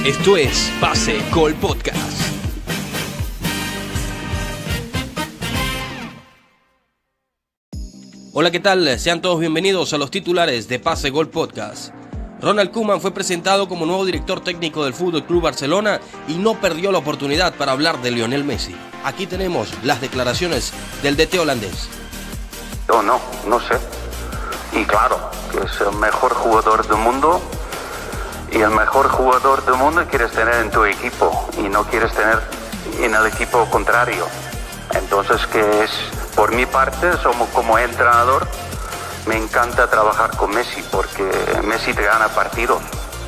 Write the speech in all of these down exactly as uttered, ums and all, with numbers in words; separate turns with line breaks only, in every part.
Esto es Pase Gol Podcast. Hola, ¿qué tal? Sean todos bienvenidos a los titulares de Pase Gol Podcast. Ronald Koeman fue presentado como nuevo director técnico del F C Barcelona y no perdió la oportunidad para hablar de Lionel Messi. Aquí tenemos las declaraciones del D T holandés.
Yo no, no sé. Y claro, que es el mejor jugador del mundo. Y el mejor jugador del mundo quieres tener en tu equipo y no quieres tener en el equipo contrario. Entonces, que es, por mi parte, somos como entrenador, me encanta trabajar con Messi porque Messi te gana partidos.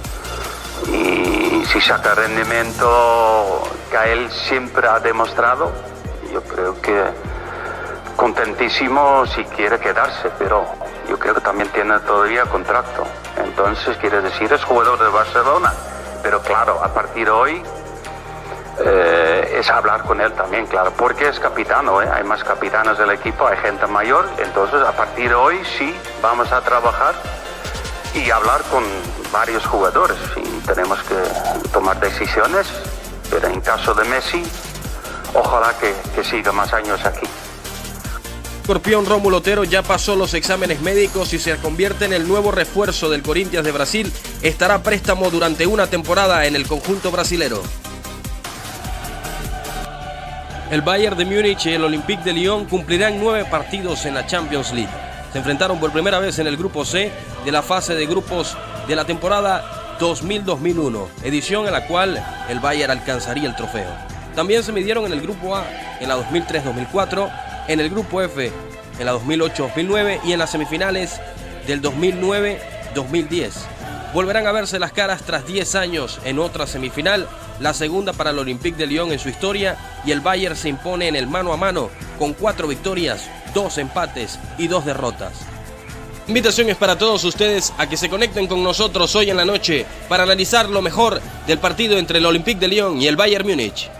Y si saca rendimiento que él siempre ha demostrado, yo creo que contentísimo si quiere quedarse, pero yo creo que también tiene todavía contrato. Entonces, quiere decir, es jugador de Barcelona. Pero claro, a partir de hoy eh, es hablar con él también, claro, porque es capitano, ¿eh? Hay más capitanes del equipo, hay gente mayor. Entonces, a partir de hoy sí vamos a trabajar y hablar con varios jugadores. Y tenemos que tomar decisiones, pero en caso de Messi, ojalá que, que siga más años aquí.
Escorpión Rómulo Otero ya pasó los exámenes médicos y se convierte en el nuevo refuerzo del Corinthians de Brasil. Estará a préstamo durante una temporada en el conjunto brasilero. El Bayern de Múnich y el Olympique de Lyon cumplirán nueve partidos en la Champions League. Se enfrentaron por primera vez en el grupo C de la fase de grupos de la temporada dos mil dos mil uno, edición en la cual el Bayern alcanzaría el trofeo. También se midieron en el grupo A en la dos mil tres dos mil cuatro, en el grupo F en la dos mil ocho dos mil nueve y en las semifinales del dos mil nueve dos mil diez. Volverán a verse las caras tras diez años en otra semifinal, la segunda para el Olympique de Lyon en su historia, y el Bayern se impone en el mano a mano con cuatro victorias, dos empates y dos derrotas. Invitación es para todos ustedes a que se conecten con nosotros hoy en la noche para analizar lo mejor del partido entre el Olympique de Lyon y el Bayern Múnich.